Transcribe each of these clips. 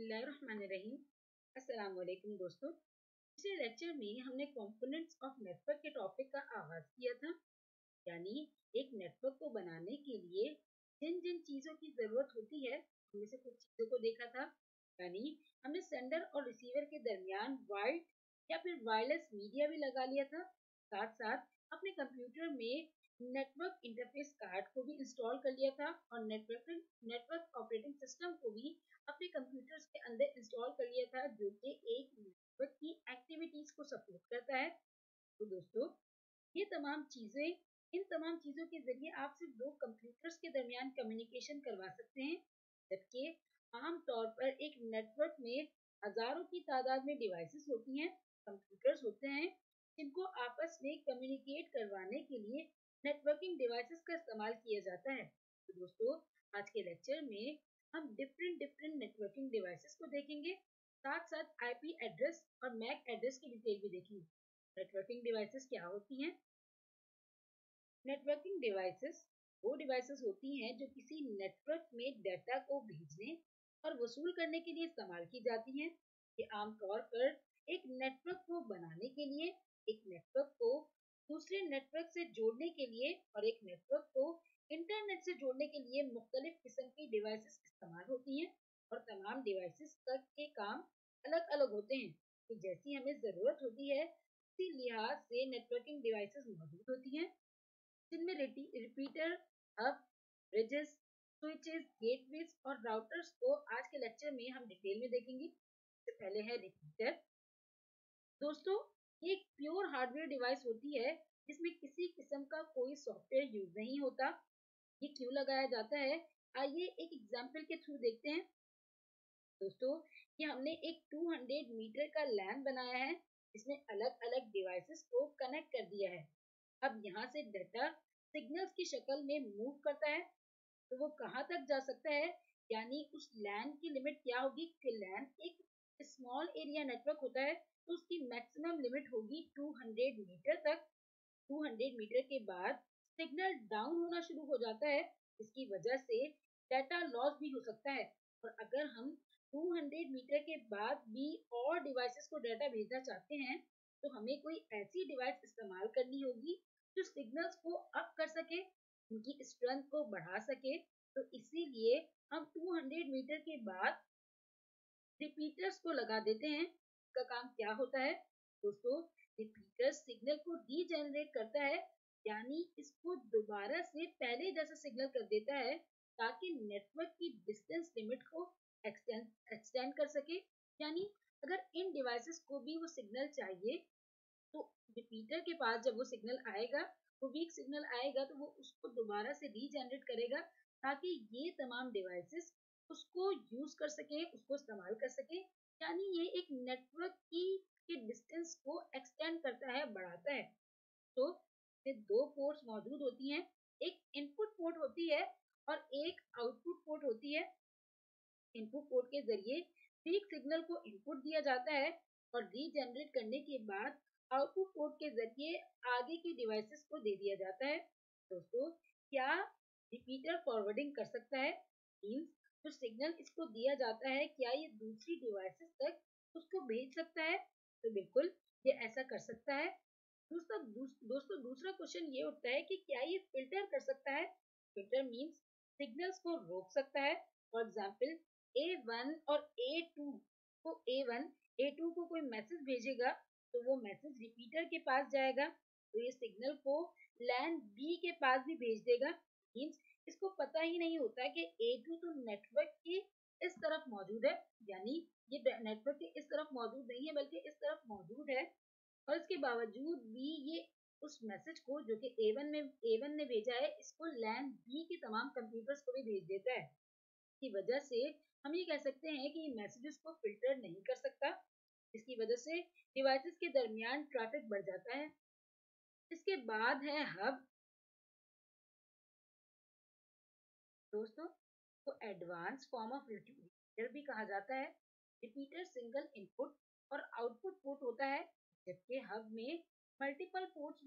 बिस्मिल्लाहिर्रहमानिर्रहीम। अस्सलाम वालेकुम दोस्तों। पिछले लेक्चर में हमने कंपोनेंट्स ऑफ नेटवर्क के टॉपिक का आगाज किया था, यानी एक नेटवर्क को बनाने के लिए जिन जिन चीज़ों की ज़रूरत होती है उनमें से कुछ चीज़ों को देखा था। यानी हमने सेंडर और रिसीवर के दरमियान वायर्ड या फिर वायरलेस मीडिया भी लगा लिया था। साथ साथ अपने कंप्यूटर में नेटवर्क इंटरफेस कार्ड को भी इंस्टॉल कर लिया था और नेटवर्क ऑपरेटिंग सिस्टम को भी अपने कंप्यूटर्स के अंदर इंस्टॉल कर लिया था, जो कि एक नेटवर्क की एक्टिविटीज को सपोर्ट करता है। तो दोस्तों, ये इन तमाम चीजों के जरिए आप सिर्फ दो कंप्यूटर्स के दरमियान कम्युनिकेशन करवा सकते हैं, जबकि आमतौर पर एक नेटवर्क में हजारों की तादाद में डिवाइसेस होती हैं, कंप्यूटर्स होते हैं, जिनको आपस में कम्युनिकेट करवाने के लिए नेटवर्किंग डिवाइसेस का इस्तेमाल किया जाता है। तो दोस्तों, आज के लेक्चर में हम डिफरेंट नेटवर्किंग डिवाइसेस को देखेंगे, साथ साथ आईपी एड्रेस और मैक एड्रेस की डिटेल भी देखेंगे। नेटवर्किंग डिवाइसेस क्या होती हैं? नेटवर्किंग डिवाइसेस वो डिवाइसेस होती हैं जो किसी नेटवर्क में डाटा को भेजने और वसूल करने के लिए इस्तेमाल की जाती हैं। ये आमतौर पर एक नेटवर्क को बनाने के लिए, एक नेटवर्क को दूसरे नेटवर्क से जोड़ने के लिए और एक नेटवर्क को इंटरनेट से जोड़ने के लिए मुख्तलिफ किस्म की डिवाइसेस इस्तेमाल होती हैं और तमाम डिवाइसेस के काम अलग अलग होते हैं। तो जैसी हमें ज़रूरत होती है उसी लिहाज से नेटवर्किंग डिवाइसेस मौजूद होती हैं, जिनमें repeater, hub, bridges, switches, gateways और राउटर्स को आज के लेक्चर में हम डिटेल में देखेंगे। सबसे पहले है रिपीटर। दोस्तों, ये एक प्योर हार्डवेयर डिवाइस होती है जिसमें किसी किस्म का कोई सॉफ्टवेयर यूज नहीं होता। ये क्यों लगाया जाता है, आइए एक एग्जांपल के थ्रू देखते हैं। दोस्तों, ये हमने एक 200 मीटर का लैन बनाया है, जिसमें अलग अलग डिवाइसेस को कनेक्ट कर दिया है। अब यहाँ से डाटा सिग्नल्स की शक्ल में मूव करता है, तो वो कहाँ तक जा सकता है, यानी उस लैन की लिमिट क्या होगी कि लैन एक स्मॉल एरिया नेटवर्क होता है, तो उसकी मैक्सिमम लिमिट होगी 200 मीटर तक। 200 मीटर के बाद सिग्नल डाउन होना शुरू हो जाता है, इसकी वजह से डाटा लॉस भी हो सकता है। और अगर हम 200 मीटर के बाद भी और डिवाइसेस को डाटा भेजना चाहते हैं, तो हमें कोई ऐसी डिवाइस इस्तेमाल करनी होगी जो सिग्नल्स को अप कर सके, उनकी स्ट्रेंथ को बढ़ा सके। तो इसीलिए हम 200 मीटर के बाद रिपीटर्स को लगा देते हैं। इसका काम क्या होता है दोस्तों? रिपीटर सिग्नल को रीजेनरेट करता है, यानी इसको दोबारा से पहले जैसा सिग्नल कर देता है, ताकि नेटवर्क की डिस्टेंस लिमिट को एक्सटेंड कर सके। यानी अगर इन डिवाइसेस को भी वो सिग्नल चाहिए, तो रिपीटर के पास जब वो सिग्नल आएगा, वो वीक सिग्नल आएगा, तो वो उसको दोबारा से रीजेनरेट करेगा, ताकि ये तमाम डिवाइसेस उसको यूज कर सके, उसको इस्तेमाल कर सके। यानी ये एक नेटवर्क की के डिस्टेंस को एक्सटेंड करता है, बढ़ाता है। तो ये दो पोर्ट्स मौजूद होती हैं, एक इनपुट पोर्ट होती है और एक आउटपुट पोर्ट होती है। इनपुट पोर्ट के जरिए पीक सिग्नल को इनपुट दिया जाता है और रीजनरेट करने के बाद आउटपुट पोर्ट के जरिए आगे की डिवाइसेस को दे दिया जाता है। दोस्तों, क्या रिपीटर फॉरवर्डिंग कर सकता है? मींस जो सिग्नल इसको दिया जाता है, क्या ये दूसरी डिवाइसेस तक उसको भेज सकता है? तो बिल्कुल ये ऐसा कर सकता है। दोस्तों, दूसरा क्वेश्चन ये उठता है कि क्या ये फिल्टर कर सकता है? फिल्टर मींस सिग्नल्स को रोक सकता है। फॉर एग्जाम्पल, A1 और A2 को A2 को कोई मैसेज भेजेगा, तो वो मैसेज रिपीटर के पास जाएगा, तो ये सिग्नल को लैन B के पास भी भेज देगा। मींस इसको पता ही नहीं होता कि A2 तो नेटवर्क की इस तरफ मौजूद है, यानी ये नेटवर्क के इस तरफ मौजूद नहीं है बल्कि इस तरफ मौजूद है, और इसके बावजूद भी ये उस मैसेज को जो कि A1 ने भेजा है, इसको लैन B के तमाम कंप्यूटर्स को भी भेज देता है। की वजह से हम ये कह सकते हैं कि मैसेजेस को फिल्टर नहीं कर सकता, इसकी वजह से डिवाइसेस के दरमियान ट्रैफिक बढ़ जाता है। इसके बाद है हब। दोस्तों, को एडवांस फॉर्म ऑफ रिपीटर भी कहा जाता है। रिपीटर सिंगल इनपुट और आउटपुट पोर्ट होता है, जबकि हब में मल्टीपल पोर्ट्स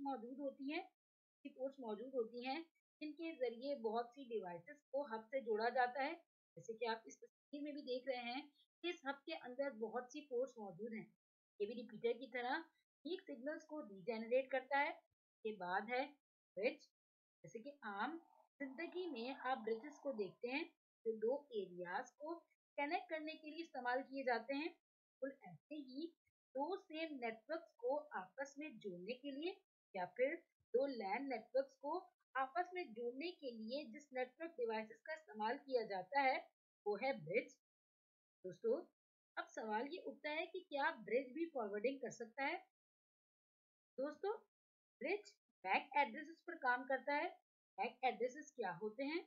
मौजूद होती हैं जिनके जरिए बहुत सी डिवाइसेस को हब से जोड़ा जाता है। जैसे कि आप इस तस्वीर में भी देख रहे हैं कि इस हब के अंदर बहुत सी पोर्ट्स मौजूद हैं। ये भी रिपीटर की तरह वीक सिग्नल्स को रीजेनरेट करता है। के बाद है ब्रिज। जैसे कि आम जिंदगी में आप ब्रिजेस को देखते हैं जो दो एरियाज को कनेक्ट करने के लिए इस्तेमाल किए जाते हैं। बिल्कुल ऐसे ही दो सेम नेटवर्क्स को आपस में जोड़ने के लिए या फिर दो लैन नेटवर्क्स को आपस में जोड़ने के लिए जिस नेटवर्क डिवाइसेस का इस्तेमाल किया जाता है वो है ब्रिज। दोस्तों, अब सवाल ये उठता है कि क्या ब्रिज भी फॉरवर्डिंग कर सकता है? दोस्तों, ब्रिज मैक एड्रेसेस पर काम करता है। मैक एड्रेसेस क्या होते हैं?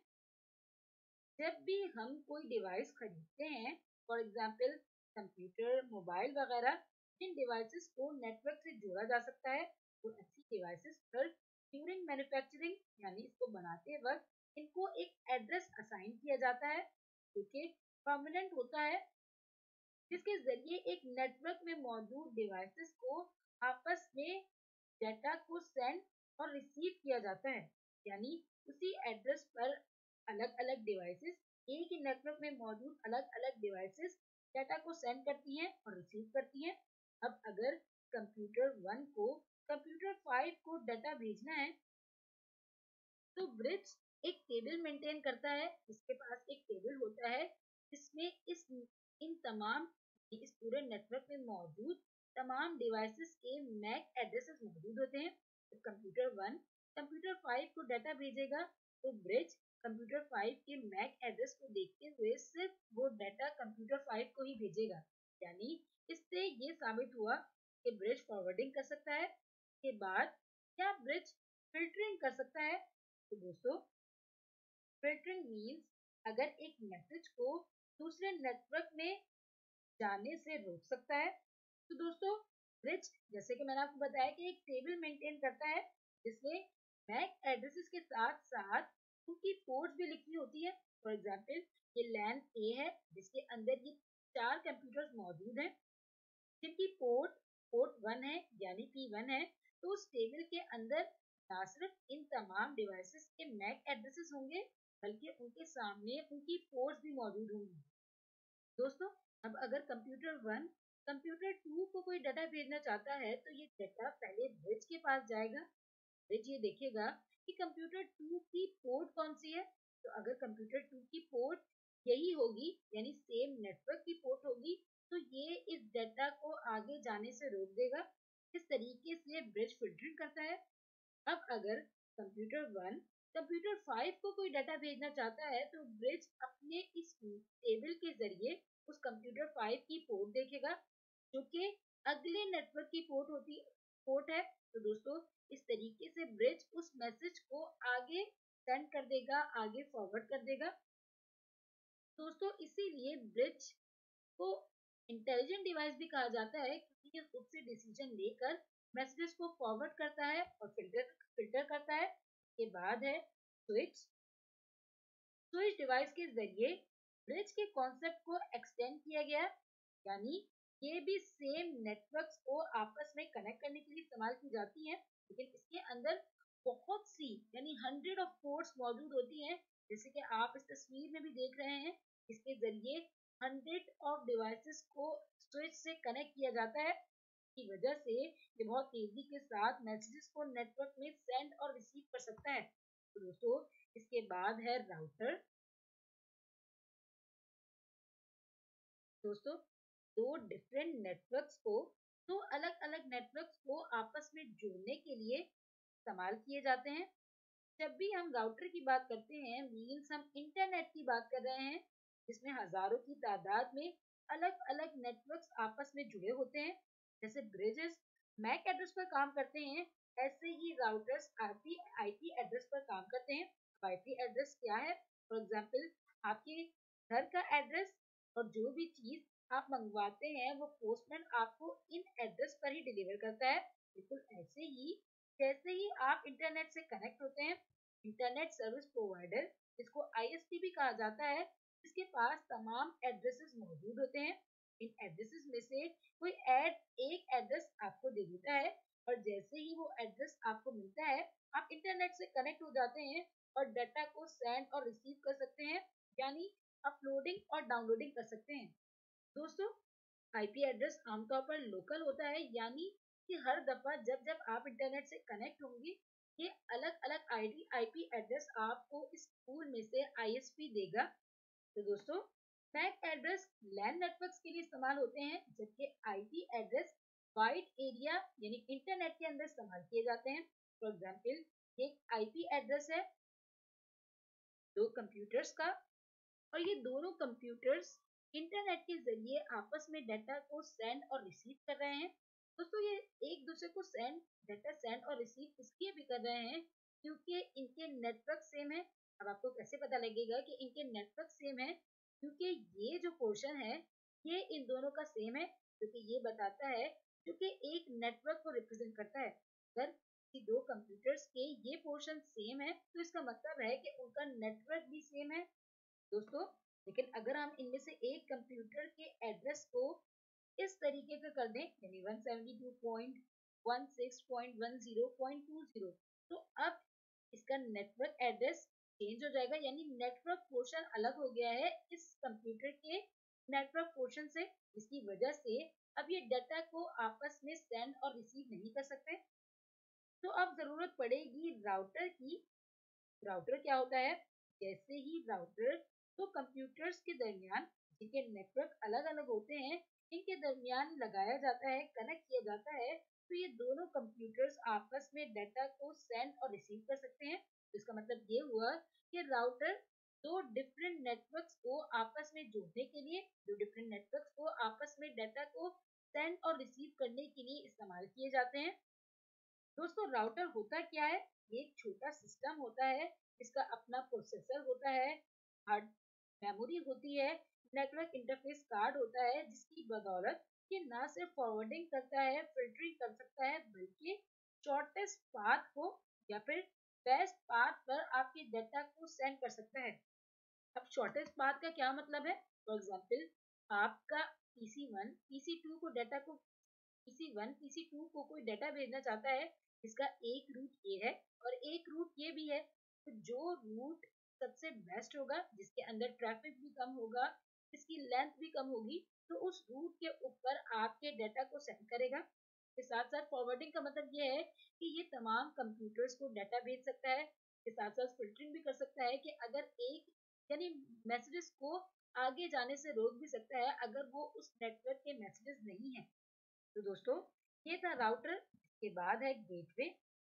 जब भी हम कोई डिवाइस खरीदते हैं, फॉर एग्जांपल कंप्यूटर, मोबाइल वगैरह, इन डिवाइसेस को नेटवर्क से जोड़ा जा सकता है। तो ऐसी डिवाइसेस पर ड्यूरिंग मैन्युफैक्चरिंग यानी इसको बनाते वक्त इनको एक एड्रेस असाइन किया जाता है जो कि परमानेंट होता है, जिसके जरिए एक नेटवर्क में मौजूद डिवाइसेस को आपस में डेटा को सेंड और रिसीव किया जाता है। यानी उसी एड्रेस पर अलग अलग डिवाइसेस, एक ही नेटवर्क में मौजूद अलग अलग डिवाइसेस डेटा को सेंड करती हैं और रिसीव करती हैं। अब अगर कंप्यूटर 1 को कंप्यूटर 5 को डाटा भेजना है तो ब्रिज एक टेबल मेंटेन करता है। इसके पास एक टेबल होता है जिसमें इन तमाम इस पूरे नेटवर्क में मौजूद तमाम डिवाइसेस के मैक एड्रेसेस मौजूद होते हैं। तो कंप्यूटर 1 कंप्यूटर 5 को डाटा भेजेगा तो ब्रिज कंप्यूटर 5 के मैक एड्रेस को देखते हुए सिर्फ वो डाटा कंप्यूटर 5 को ही भेजेगा। यानी इससे ये साबित हुआ कि ब्रिज फॉरवर्डिंग कर सकता है। के बाद क्या ब्रिज फिल्टरिंग कर सकता है? तो दोस्तों, फिल्टरिंग मीन्स अगर एक मैसेज को दूसरे नेटवर्क में जाने से रोक सकता है। तो दोस्तों, ब्रिज जैसे कि मैंने आपको बताया कि एक टेबल मेंटेन करता है जिसमें मैक एड्रेसेस के साथ साथ उनकी पोर्ट्स भी लिखी होती है। फॉर एग्जांपल ये लैन ए है जिसके अंदर ये 4 कंप्यूटर्स मौजूद हैं जिनकी पोर्ट पोर्ट 1 है यानी P1 है। तो उस टेबल के अंदर ना सिर्फ इन तमाम डिवाइसेस के मैक एड्रेसेस होंगे बल्कि उनके सामने उनकी पोर्ट्स भी मौजूद होंगी। दोस्तों, अब अगर कंप्यूटर 1 कंप्यूटर 2 को कोई डाटा भेजना चाहता है तो ये डाटा पहले ब्रिज के पास जाएगा। ब्रिज ये देखेगा कि कंप्यूटर 2 की पोर्ट कौन सी है। तो अगर कंप्यूटर 2 की पोर्ट यही होगी यानी सेम नेटवर्क की पोर्ट होगी तो ये इस डाटा को आगे जाने से रोक देगा। इस तरीके से ब्रिज फिल्टरिंग करता है। अब अगर कंप्यूटर 1 कंप्यूटर 5 को कोई डाटा भेजना चाहता है तो ब्रिज अपने इस टेबल के जरिए उस कंप्यूटर 5 की पोर्ट देखेगा जो कि अगले नेटवर्क की पोर्ट है। तो दोस्तों, इस तरीके से ब्रिज उस मैसेज को आगे सेंड कर देगा, आगे फॉरवर्ड कर देगा। दोस्तों, इसीलिए ब्रिज को इंटेलिजेंट डिवाइस भी कहा जाता है क्योंकि ये खुद से डिसीजन लेकर मैसेजेस को फॉरवर्ड करता है और फिल्टर फिल्टर करता है। के बाद है स्विच। स्विच डिवाइस के जरिए ब्रिज के कॉन्सेप्ट को एक्सटेंड किया गया, यानी ये भी सेम नेटवर्क्स को आपस में कनेक्ट करने के लिए इस्तेमाल की जाती हैं, लेकिन इसके अंदर बहुत सी यानी 100 ऑफ पोर्ट्स मौजूद होती हैं। जैसे कि आप इस तस्वीर में भी देख रहे हैं, इसके जरिए 100 ऑफ डिवाइसेस को स्विच से कनेक्ट किया जाता है। की वजह से ये बहुत तेजी के साथ मैसेजेस को नेटवर्क में सेंड और रिसीव कर सकता है। तो दोस्तों, इसके बाद है राउटर। दोस्तों, दो अलग अलग नेटवर्क्स को आपस में जोड़ने के लिए इस्तेमाल किए जाते हैं। जब भी हम राउटर की बात करते हैं मीन्स हम इंटरनेट की बात कर रहे हैं जिसमें हजारों की तादाद में अलग अलग नेटवर्क्स आपस में जुड़े होते हैं। जैसे ब्रिजेस मैक एड्रेस पर काम करते हैं, ऐसे ही राउटर्स आईपी एड्रेस पर काम करते हैं। आईपी एड्रेस क्या है? फॉर एग्जांपल आपके घर का एड्रेस और जो भी चीज आप मंगवाते हैं वो पोस्टमैन आपको इन एड्रेस पर ही डिलीवर करता है। बिल्कुल ऐसे ही जैसे ही आप इंटरनेट से कनेक्ट होते हैं, इंटरनेट सर्विस प्रोवाइडर जिसको आईएसपी भी कहा जाता है, इसके पास तमाम एड्रेसेस मौजूद होते हैं। इन एड्रेसेस में से कोई एक एड्रेस आपको दे देता है और जैसे ही वो एड्रेस आपको मिलता है आप इंटरनेट से कनेक्ट हो जाते हैं और डाटा को सेंड और रिसीव कर सकते हैं। यानी अपलोडिंग और डाउनलोडिंग कर सकते हैं। दोस्तों, आईपी एड्रेस आमतौर पर लोकल होता है, यानी कि हर दफा जब जब आप इंटरनेट से कनेक्ट होंगे, ये अलग अलग आईपी एड्रेस आपको इस पूल में से आईएसपी देगा। तो दोस्तों, मैक एड्रेस लैन नेटवर्क्स के लिए इस्तेमाल होते हैं, जबकि आईपी एड्रेस वाइड एरिया यानी इंटरनेट के अंदर इस्तेमाल किए जाते हैं। फॉर एग्जाम्पल, एक आईपी एड्रेस है दो कंप्यूटर्स का, और ये दोनों कंप्यूटर्स इंटरनेट के जरिए आपस में डाटा को सेंड और रिसीव कर रहे हैं। दोस्तों, ये एक दूसरे को डाटा सेंड और रिसीव इसलिए भी कर रहे हैं क्योंकि इनके नेटवर्क सेम है। अब आपको कैसे पता लगेगा कि इनके नेटवर्क सेम है? क्योंकि ये जो पोर्शन है ये इन दोनों का सेम है, क्योंकि ये बताता है, क्योंकि एक नेटवर्क को रिप्रेजेंट करता है। अगर कि दो कंप्यूटर्स के ये पोर्शन सेम है तो इसका मतलब है कि उनका नेटवर्क भी सेम है। दोस्तों, लेकिन अगर हम इनमें से एक कंप्यूटर के एड्रेस को इस तरीके का कर दें, यानी 172.16.10.20, तो अब इसका नेटवर्क एड्रेस चेंज हो जाएगा, यानी नेटवर्क पोर्शन अलग हो गया है इस कंप्यूटर के नेटवर्क पोर्शन से, जिसकी वजह से अब ये डाटा को आपस में सेंड और रिसीव नहीं कर सकते। तो अब जरूरत पड़ेगी राउटर की। राउटर क्या होता है? जैसे ही राउटर तो कंप्यूटर्स के दरमियान, जिनके नेटवर्क अलग अलग होते हैं, इनके दरमियान लगाया जाता है, कनेक्ट किया जाता है, तो ये दोनों कंप्यूटर्स आपस में डाटा को सेंड और रिसीव कर सकते हैं। तो इसका मतलब ये हुआ कि राउटर दो डिफरेंट नेटवर्क्स को आपस में जोड़ने के लिए, दो डिफरेंट नेटवर्क्स को आपस में डाटा को सेंड और रिसीव करने के लिए इस्तेमाल किए जाते हैं। दोस्तों, राउटर होता क्या है? ये एक छोटा सिस्टम होता है, इसका अपना प्रोसेसर होता है, हार्ड मेमोरी होती है, नेटवर्क इंटरफेस कार्ड होता है, जिसकी बदौलत ये ना सिर्फ फॉरवर्डिंग करता है, फिल्टरिंग कर सकता है, बल्कि शॉर्टेस्ट पाथ को या फिर बेस्ट पाथ पर आपके डाटा को सेंड कर सकता है। अब शॉर्टेस्ट पाथ का क्या मतलब है? फॉर एग्जाम्पल, आपका PC1 PC2 को डाटा को PC1 PC2 को कोई डाटा भेजना चाहता है, इसका एक रूट ये है और एक रूट ये भी है। तो जो रूट सबसे बेस्ट होगा, जिसके अंदर ट्रैफिक भी कम होगा, जिसकी लेंथ भी कम होगी, तो उस रूट के ऊपर आपके डाटा को सेंड करेगा। के साथ साथ फॉरवर्डिंग का मतलब ये है कि ये तमाम कंप्यूटर्स को डाटा भेज सकता है। के साथ साथ फिल्टरिंग भी कर सकता है कि अगर एक यानी मैसेजेस को आगे जाने से रोक भी सकता है अगर वो उस नेटवर्क के मैसेजेस नहीं है। तो दोस्तों, ये था राउटर। इसके बाद है गेटवे।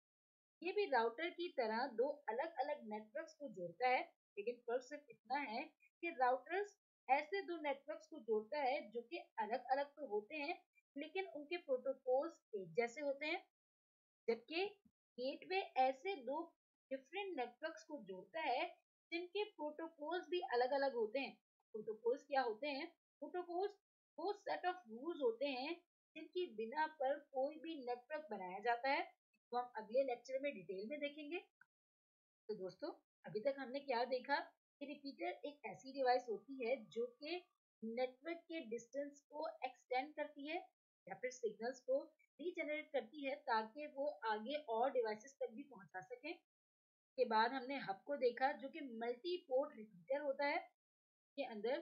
ये भी राउटर की तरह दो अलग अलग नेटवर्क्स को जोड़ता है, लेकिन फर्क सिर्फ इतना है कि राउटर्स ऐसे दो नेटवर्क्स को जोड़ता है जो कि अलग अलग तो होते हैं, लेकिन उनके प्रोटोकॉल्स एक जैसे होते हैं, जबकि गेटवे ऐसे दो डिफरेंट नेटवर्क्स को जोड़ता है जिनके प्रोटोकॉल्स भी अलग अलग होते हैं। प्रोटोकॉल्स क्या होते हैं? प्रोटोकॉल्स वो सेट ऑफ रूल्स होते हैं जिनकी बिना पर कोई भी नेटवर्क बनाया जाता है। तो हम अगले लेक्चर में डिटेल में देखेंगे। तो दोस्तों, अभी तक हमने क्या देखा कि रिपीटर एक ऐसी डिवाइस होती है जो कि नेटवर्क के डिस्टेंस को एक्सटेंड करती है या फिर सिग्नल्स को रीजनरेट करती है ताकि वो आगे और डिवाइसेस तक भी पहुंचा सके। के बाद हमने हब को देखा जो कि मल्टी पोर्ट रिपीटर होता है। के अंदर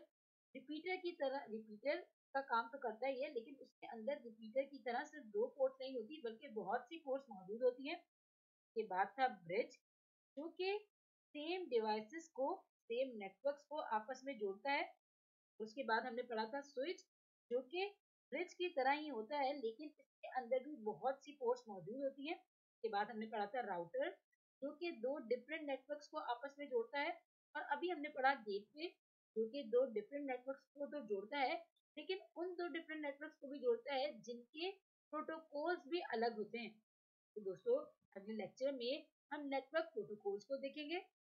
रिपीटर का काम तो करता ही है, लेकिन उसके अंदर रिपीटर की तरह सिर्फ दो पोर्ट नहीं होती बल्कि बहुत सी पोर्ट्स मौजूद होती हैं। के बाद था ब्रिज, जो कि सेम डिवाइसेस को, सेम नेटवर्क्स को आपस में जोड़ता है। उसके बाद हमने पढ़ा था स्विच, जो कि ब्रिज की तरह ही होता है लेकिन इसके अंदर भी बहुत सी पोर्ट्स मौजूद होती हैं। उसके बाद हमने पढ़ा था राउटर, जो कि दो डिफरेंट नेटवर्क्स को आपस में जोड़ता है। और अभी हमने पढ़ा गेटवे, जो कि दो डिफरेंट नेटवर्क्स को तो जोड़ता है, लेकिन उन दो डिफरेंट नेटवर्क्स को भी जोड़ता है जिनके प्रोटोकॉल्स भी अलग होते हैं। तो दोस्तों, अगले लेक्चर में हम नेटवर्क प्रोटोकॉल्स को देखेंगे।